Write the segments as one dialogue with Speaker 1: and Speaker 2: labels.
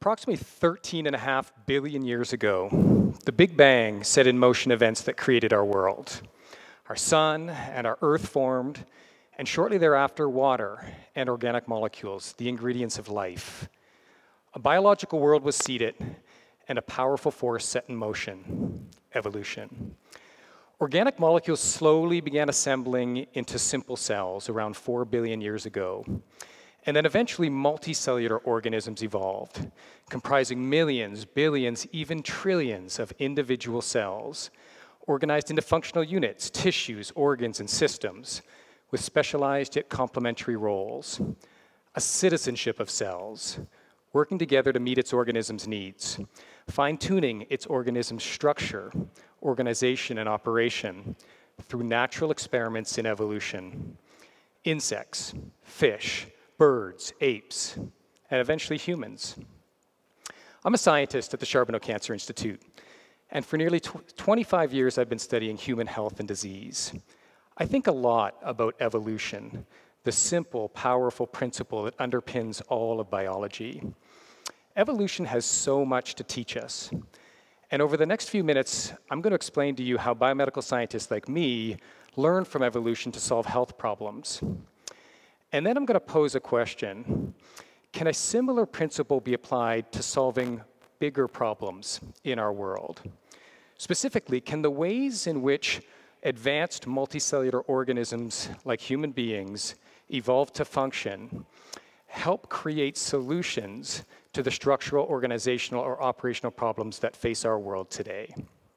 Speaker 1: Approximately 13.5 billion years ago, the Big Bang set in motion events that created our world. Our sun and our earth formed, and shortly thereafter, water and organic molecules, the ingredients of life. A biological world was seeded, and a powerful force set in motion, evolution. Organic molecules slowly began assembling into simple cells around 4 billion years ago. And then eventually multicellular organisms evolved, comprising millions, billions, even trillions of individual cells, organized into functional units, tissues, organs, and systems, with specialized yet complementary roles. A citizenship of cells, working together to meet its organism's needs, fine-tuning its organism's structure, organization, and operation through natural experiments in evolution. Insects, fish, birds, apes, and eventually humans. I'm a scientist at the Charbonneau Cancer Institute, and for nearly 25 years I've been studying human health and disease. I think a lot about evolution, the simple, powerful principle that underpins all of biology. Evolution has so much to teach us, and over the next few minutes, I'm going to explain to you how biomedical scientists like me learn from evolution to solve health problems. And then I'm going to pose a question. Can a similar principle be applied to solving bigger problems in our world? Specifically, can the ways in which advanced multicellular organisms like human beings evolve to function help create solutions to the structural, organizational, or operational problems that face our world today?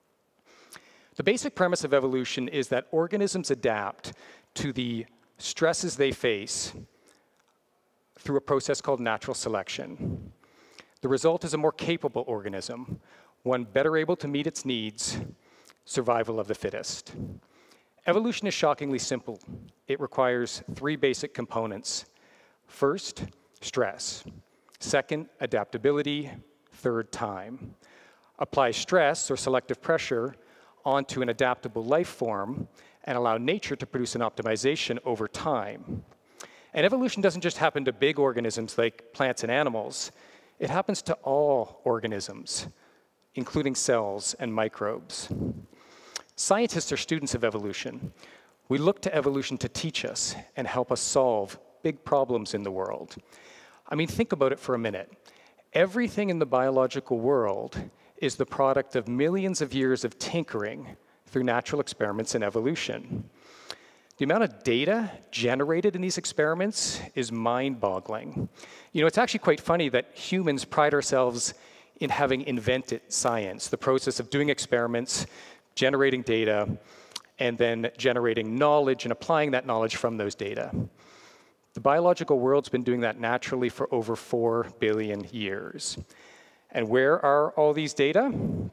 Speaker 1: The basic premise of evolution is that organisms adapt to the stresses they face through a process called natural selection. The result is a more capable organism, one better able to meet its needs, survival of the fittest. Evolution is shockingly simple. It requires 3 basic components. First, stress. Second, adaptability. Third, time. Apply stress or selective pressure onto an adaptable life form and allow nature to produce an optimization over time. And evolution doesn't just happen to big organisms like plants and animals. It happens to all organisms, including cells and microbes. Scientists are students of evolution. We look to evolution to teach us and help us solve big problems in the world. I mean, think about it for a minute. Everything in the biological world is the product of millions of years of tinkering through natural experiments in evolution. The amount of data generated in these experiments is mind-boggling. You know, it's actually quite funny that humans pride ourselves in having invented science, the process of doing experiments, generating data, and then generating knowledge and applying that knowledge from those data. The biological world's been doing that naturally for over 4 billion years. And where are all these data?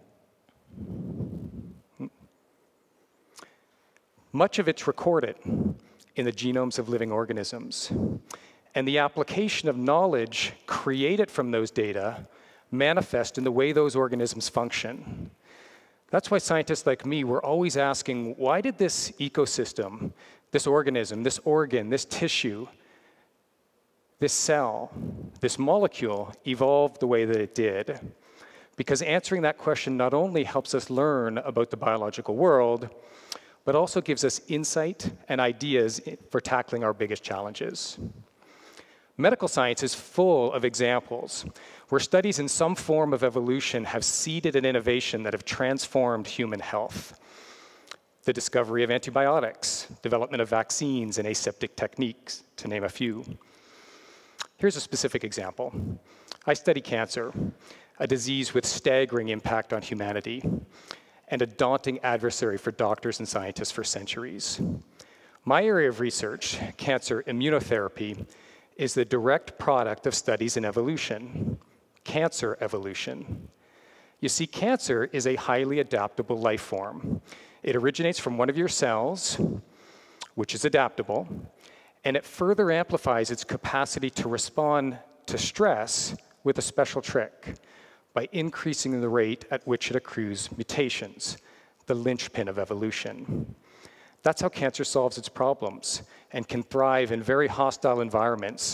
Speaker 1: Much of it's recorded in the genomes of living organisms. And the application of knowledge created from those data manifest in the way those organisms function. That's why scientists like me were always asking, why did this ecosystem, this organism, this organ, this tissue, this cell, this molecule evolve the way that it did? Because answering that question not only helps us learn about the biological world, but also gives us insight and ideas for tackling our biggest challenges. Medical science is full of examples where studies in some form of evolution have seeded an innovation that have transformed human health. The discovery of antibiotics, development of vaccines and aseptic techniques, to name a few. Here's a specific example. I study cancer, a disease with staggering impact on humanity, and a daunting adversary for doctors and scientists for centuries. My area of research, cancer immunotherapy, is the direct product of studies in evolution, cancer evolution. You see, cancer is a highly adaptable life form. It originates from one of your cells, which is adaptable, and it further amplifies its capacity to respond to stress with a special trick, by increasing the rate at which it accrues mutations, the linchpin of evolution. That's how cancer solves its problems and can thrive in very hostile environments,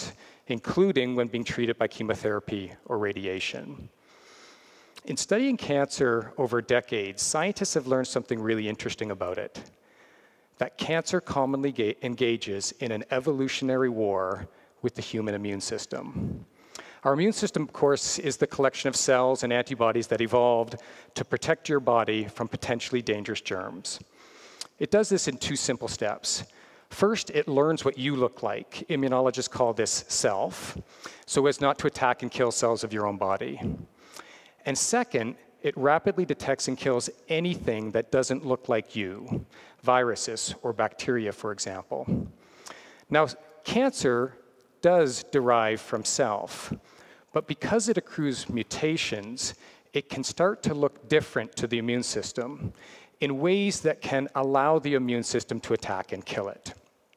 Speaker 1: including when being treated by chemotherapy or radiation. In studying cancer over decades, scientists have learned something really interesting about it, that cancer commonly engages in an evolutionary war with the human immune system. Our immune system, of course, is the collection of cells and antibodies that evolved to protect your body from potentially dangerous germs. It does this in two simple steps. First, it learns what you look like. Immunologists call this self, so as not to attack and kill cells of your own body. And second, it rapidly detects and kills anything that doesn't look like you, viruses or bacteria, for example. Now, cancer does derive from self, but because it accrues mutations, it can start to look different to the immune system in ways that can allow the immune system to attack and kill it.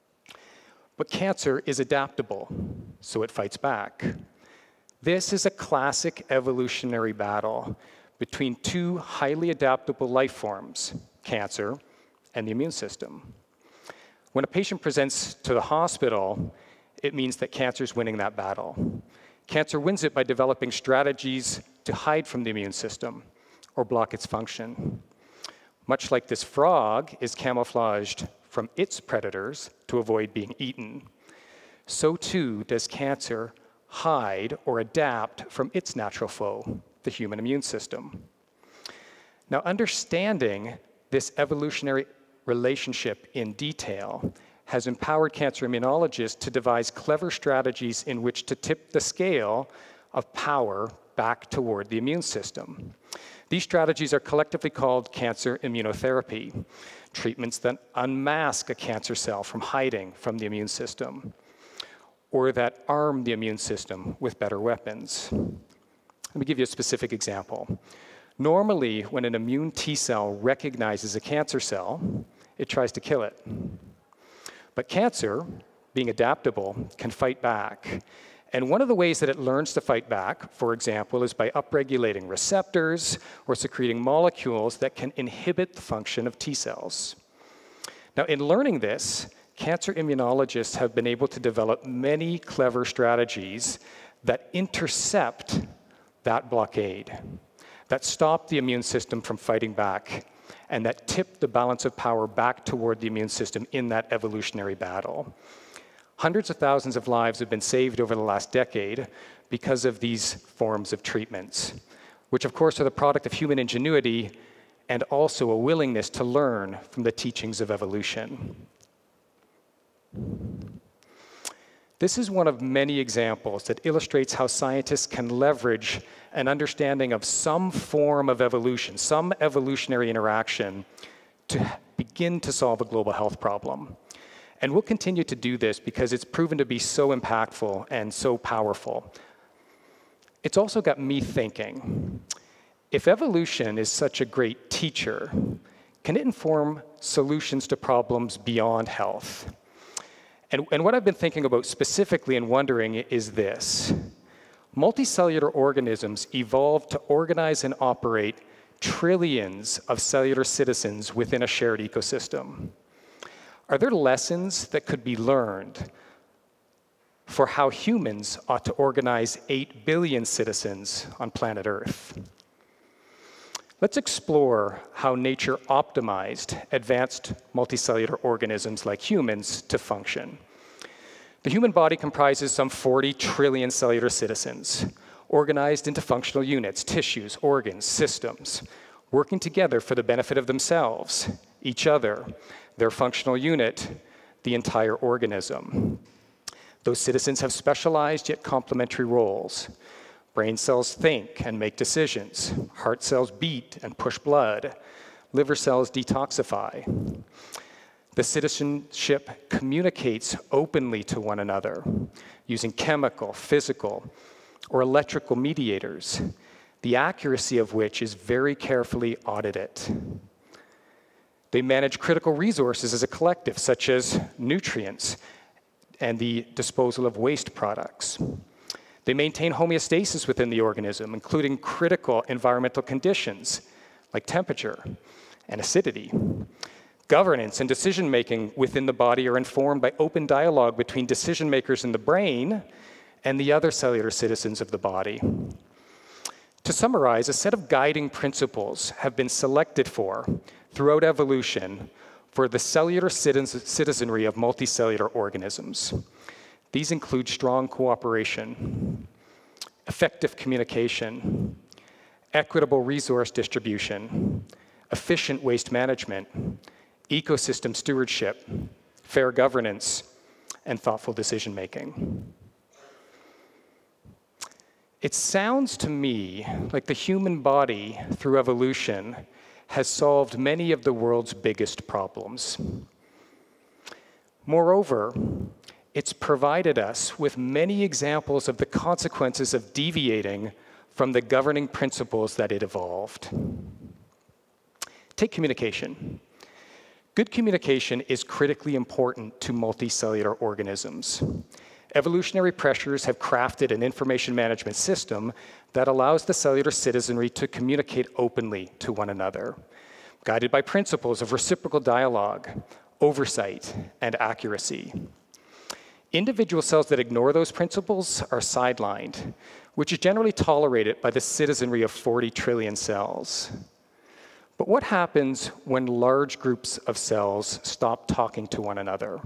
Speaker 1: But cancer is adaptable, so it fights back. This is a classic evolutionary battle between two highly adaptable life forms, cancer and the immune system. When a patient presents to the hospital, it means that cancer is winning that battle. Cancer wins it by developing strategies to hide from the immune system or block its function. Much like this frog is camouflaged from its predators to avoid being eaten, so too does cancer hide or adapt from its natural foe, the human immune system. Now, understanding this evolutionary relationship in detail has empowered cancer immunologists to devise clever strategies in which to tip the scale of power back toward the immune system. These strategies are collectively called cancer immunotherapy, treatments that unmask a cancer cell from hiding from the immune system, or that arm the immune system with better weapons. Let me give you a specific example. Normally, when an immune T cell recognizes a cancer cell, it tries to kill it. But cancer, being adaptable, can fight back. And one of the ways that it learns to fight back, for example, is by upregulating receptors or secreting molecules that can inhibit the function of T cells. Now, in learning this, cancer immunologists have been able to develop many clever strategies that intercept that blockade, that stop the immune system from fighting back, and that tip the balance of power back toward the immune system in that evolutionary battle. Hundreds of thousands of lives have been saved over the last decade because of these forms of treatments, which of course are the product of human ingenuity and also a willingness to learn from the teachings of evolution. This is one of many examples that illustrates how scientists can leverage an understanding of some form of evolution, some evolutionary interaction, to begin to solve a global health problem. And we'll continue to do this because it's proven to be so impactful and so powerful. It's also got me thinking, if evolution is such a great teacher, can it inform solutions to problems beyond health? And what I've been thinking about specifically and wondering is this. Multicellular organisms evolved to organize and operate trillions of cellular citizens within a shared ecosystem. Are there lessons that could be learned for how humans ought to organize 8 billion citizens on planet Earth? Let's explore how nature optimized advanced multicellular organisms like humans to function. The human body comprises some 40 trillion cellular citizens, organized into functional units, tissues, organs, systems, working together for the benefit of themselves, each other, their functional unit, the entire organism. Those citizens have specialized yet complementary roles. Brain cells think and make decisions. Heart cells beat and push blood. Liver cells detoxify. The citizenship communicates openly to one another using chemical, physical, or electrical mediators, the accuracy of which is very carefully audited. They manage critical resources as a collective, such as nutrients and the disposal of waste products. They maintain homeostasis within the organism, including critical environmental conditions like temperature and acidity. Governance and decision-making within the body are informed by open dialogue between decision makers in the brain and the other cellular citizens of the body. To summarize, a set of guiding principles have been selected throughout evolution for the cellular citizenry of multicellular organisms. These include strong cooperation, effective communication, equitable resource distribution, efficient waste management, ecosystem stewardship, fair governance, and thoughtful decision-making. It sounds to me like the human body, through evolution, has solved many of the world's biggest problems. Moreover, it's provided us with many examples of the consequences of deviating from the governing principles that it evolved. Take communication. Good communication is critically important to multicellular organisms. Evolutionary pressures have crafted an information management system that allows the cellular citizenry to communicate openly to one another, guided by principles of reciprocal dialogue, oversight, and accuracy. Individual cells that ignore those principles are sidelined, which is generally tolerated by the citizenry of 40 trillion cells. But what happens when large groups of cells stop talking to one another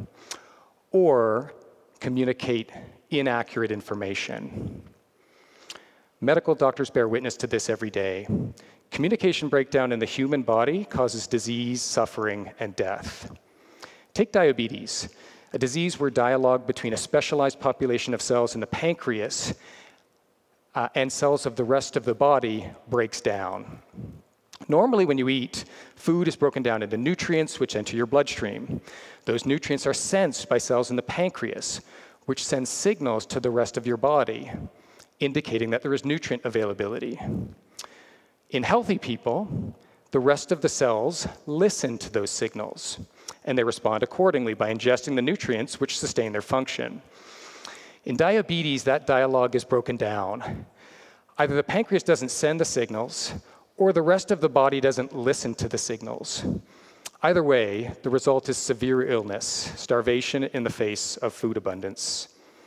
Speaker 1: or communicate inaccurate information? Medical doctors bear witness to this every day. Communication breakdown in the human body causes disease, suffering, and death. Take diabetes, a disease where dialogue between a specialized population of cells in the pancreas and cells of the rest of the body breaks down. Normally, when you eat, food is broken down into nutrients which enter your bloodstream. Those nutrients are sensed by cells in the pancreas, which send signals to the rest of your body, indicating that there is nutrient availability. In healthy people, the rest of the cells listen to those signals, and they respond accordingly by ingesting the nutrients which sustain their function. In diabetes, that dialogue is broken down. Either the pancreas doesn't send the signals, or the rest of the body doesn't listen to the signals. Either way, the result is severe illness, starvation in the face of food abundance.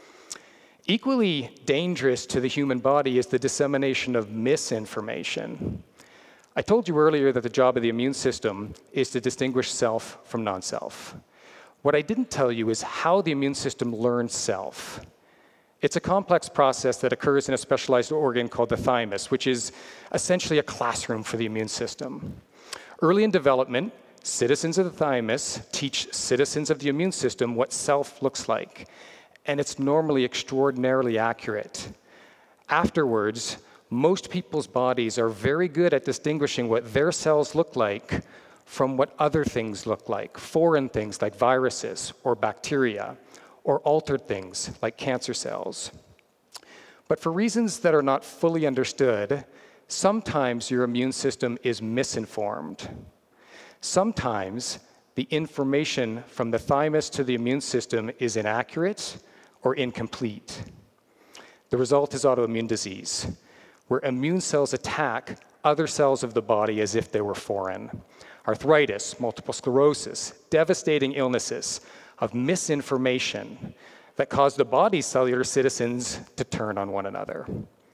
Speaker 1: Equally dangerous to the human body is the dissemination of misinformation. I told you earlier that the job of the immune system is to distinguish self from non-self. What I didn't tell you is how the immune system learns self. It's a complex process that occurs in a specialized organ called the thymus, which is essentially a classroom for the immune system. Early in development, citizens of the thymus teach citizens of the immune system what self looks like, and it's normally extraordinarily accurate. Afterwards, most people's bodies are very good at distinguishing what their cells look like from what other things look like, foreign things like viruses or bacteria, or altered things like cancer cells. But for reasons that are not fully understood, sometimes your immune system is misinformed. Sometimes the information from the thymus to the immune system is inaccurate or incomplete. The result is autoimmune disease, where immune cells attack other cells of the body as if they were foreign. Arthritis, multiple sclerosis, devastating illnesses of misinformation that cause the body's cellular citizens to turn on one another.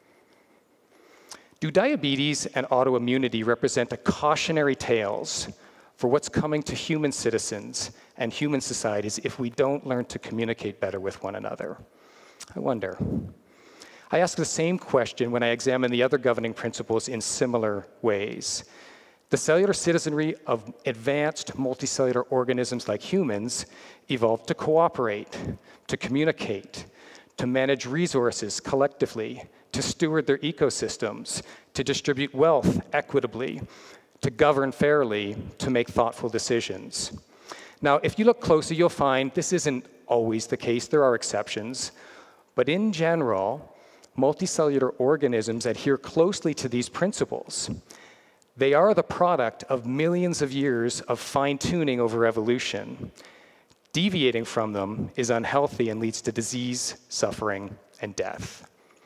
Speaker 1: Do diabetes and autoimmunity represent a cautionary tales for what's coming to human citizens and human societies if we don't learn to communicate better with one another? I wonder. I ask the same question when I examine the other governing principles in similar ways. The cellular citizenry of advanced multicellular organisms like humans evolved to cooperate, to communicate, to manage resources collectively, to steward their ecosystems, to distribute wealth equitably, to govern fairly, to make thoughtful decisions. Now, if you look closely, you'll find this isn't always the case. There are exceptions. But in general, multicellular organisms adhere closely to these principles. They are the product of millions of years of fine-tuning over evolution. Deviating from them is unhealthy and leads to disease, suffering, and death.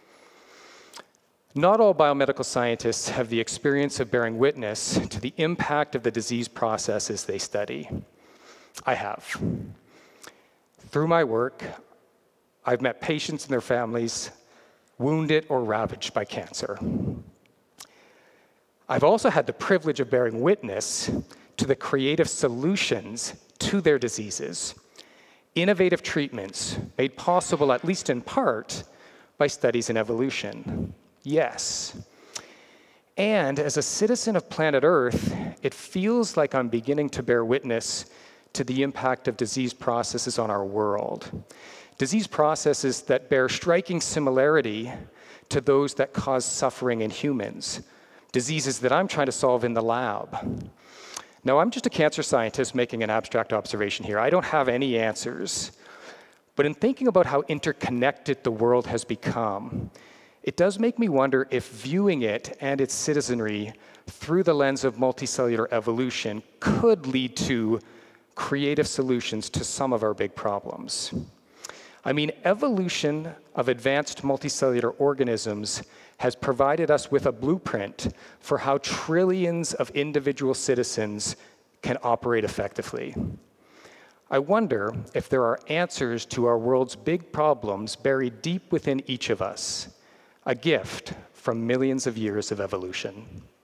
Speaker 1: Not all biomedical scientists have the experience of bearing witness to the impact of the disease processes they study. I have. Through my work, I've met patients and their families wounded or ravaged by cancer. I've also had the privilege of bearing witness to the creative solutions to their diseases, innovative treatments made possible, at least in part, by studies in evolution. Yes. And as a citizen of planet Earth, it feels like I'm beginning to bear witness to the impact of disease processes on our world. Disease processes that bear striking similarity to those that cause suffering in humans, diseases that I'm trying to solve in the lab. Now, I'm just a cancer scientist making an abstract observation here. I don't have any answers. But in thinking about how interconnected the world has become, it does make me wonder if viewing it and its citizenry through the lens of multicellular evolution could lead to creative solutions to some of our big problems. I mean, evolution of advanced multicellular organisms has provided us with a blueprint for how trillions of individual citizens can operate effectively. I wonder if there are answers to our world's big problems buried deep within each of us, a gift from millions of years of evolution.